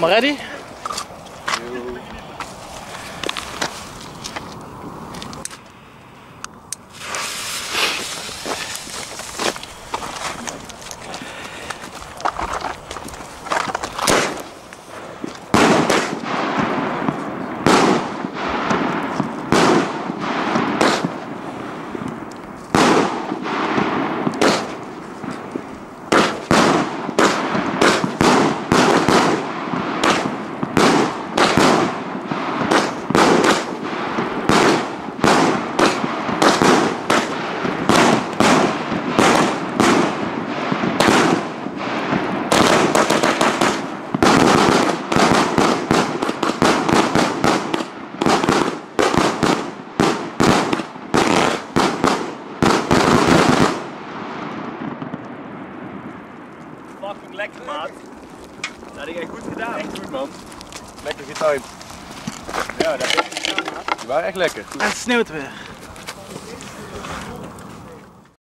Allemaal ready? Fucking lekker, maat. Dat heb jij goed gedaan. Echt goed, man. Lekker getimed. Ja, dat heb je gedaan, maat. Die waren echt lekker. Goed. En het sneeuwt weer.